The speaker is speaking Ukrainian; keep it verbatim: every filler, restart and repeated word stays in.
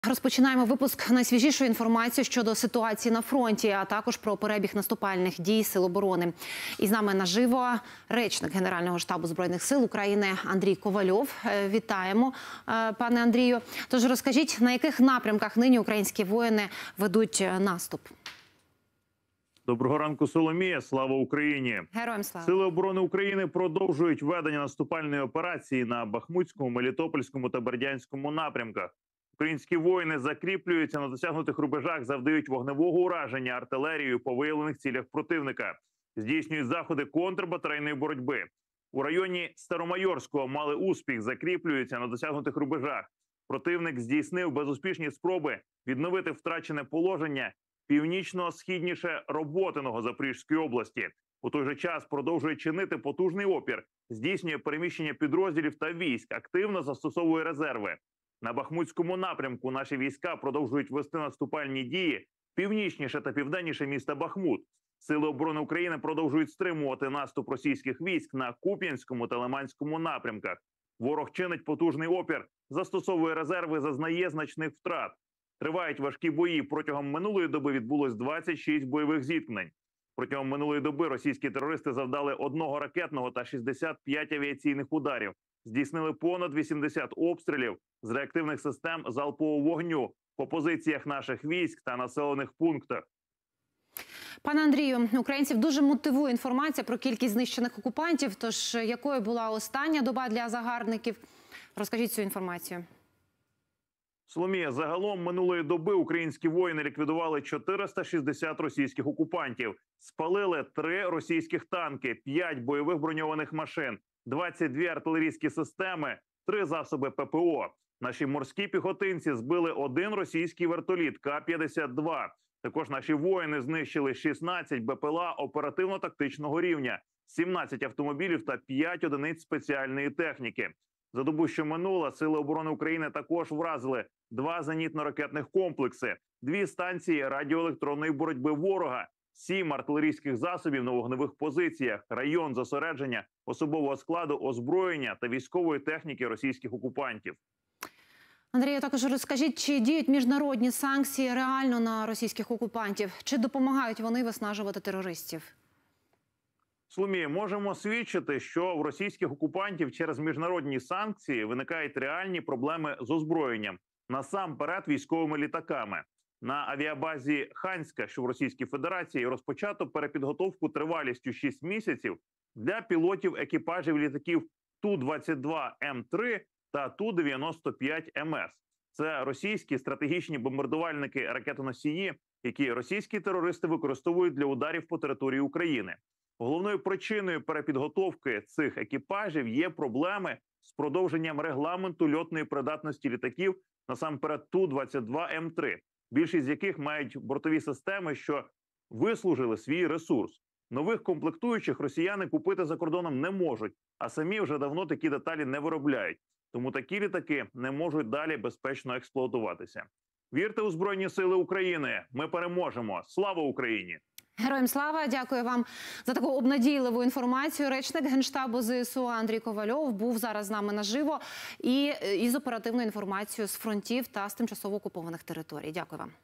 Розпочинаємо випуск найсвіжішої інформації щодо ситуації на фронті, а також про перебіг наступальних дій Сил оборони. І з нами наживо речник Генерального штабу Збройних сил України Андрій Ковальов. Вітаємо, пане Андрію. Тож розкажіть, на яких напрямках нині українські воїни ведуть наступ? Доброго ранку, Соломія. Слава Україні! Героям слава! Сили оборони України продовжують ведення наступальної операції на Бахмутському, Мелітопольському та Бердянському напрямках. Українські воїни закріплюються на досягнутих рубежах, завдають вогневого ураження артилерією по виявлених цілях противника, здійснюють заходи контрбатарейної боротьби. У районі Старомайорського мали успіх, закріплюються на досягнутих рубежах. Противник здійснив безуспішні спроби відновити втрачене положення північно-східніше Роботиного Запорізької області. У той же час продовжує чинити потужний опір, здійснює переміщення підрозділів та військ, активно застосовує резерви. На Бахмутському напрямку наші війська продовжують вести наступальні дії північніше та південніше міста Бахмут. Сили оборони України продовжують стримувати наступ російських військ на Куп'янському та Лиманському напрямках. Ворог чинить потужний опір, застосовує резерви, зазнає значних втрат. Тривають важкі бої. Протягом минулої доби відбулось двадцять шість бойових зіткнень. Протягом минулої доби російські терористи завдали одного ракетного та шістдесят п'ять авіаційних ударів. Здійснили понад вісімдесят обстрілів з реактивних систем залпового вогню по позиціях наших військ та населених пунктах. Пане Андрію, українців дуже мотивує інформація про кількість знищених окупантів. Тож, якою була остання доба для загарбників? Розкажіть цю інформацію. Соломія, загалом минулої доби українські воїни ліквідували чотириста шістдесят російських окупантів, спалили три російських танки, п'ять бойових броньованих машин, двадцять дві артилерійські системи, три засоби ППО. Наші морські піхотинці збили один російський вертоліт К п'ятдесят два. Також наші воїни знищили шістнадцять БПЛА оперативно-тактичного рівня, сімнадцять автомобілів та п'ять одиниць спеціальної техніки. За добу, що минула, Сили оборони України також вразили два зенітно-ракетних комплекси, дві станції радіоелектронної боротьби ворога, сім артилерійських засобів на вогневих позиціях, район зосередження особового складу, озброєння та військової техніки російських окупантів. Андрію, також розкажіть, чи діють міжнародні санкції реально на російських окупантів? Чи допомагають вони виснажувати терористів? Соломія, можемо свідчити, що в російських окупантів через міжнародні санкції виникають реальні проблеми з озброєнням, насамперед військовими літаками. На авіабазі Ханська, що в Російській Федерації, розпочато перепідготовку тривалістю шість місяців для пілотів екіпажів літаків Ту двадцять два М три та Ту дев'яносто п'ять М С. Це російські стратегічні бомбардувальники-ракетоносії, які російські терористи використовують для ударів по території України. Головною причиною перепідготовки цих екіпажів є проблеми з продовженням регламенту льотної придатності літаків, насамперед Ту двадцять два М три, більшість з яких мають бортові системи, що вислужили свій ресурс. Нових комплектуючих росіяни купити за кордоном не можуть, а самі вже давно такі деталі не виробляють. Тому такі літаки не можуть далі безпечно експлуатуватися. Вірте у Збройні Сили України! Ми переможемо! Слава Україні! Героям слава! Дякую вам за таку обнадійливу інформацію. Речник Генштабу Зе Се У Андрій Ковальов був зараз з нами наживо і із оперативною інформацією з фронтів та з тимчасово окупованих територій. Дякую вам.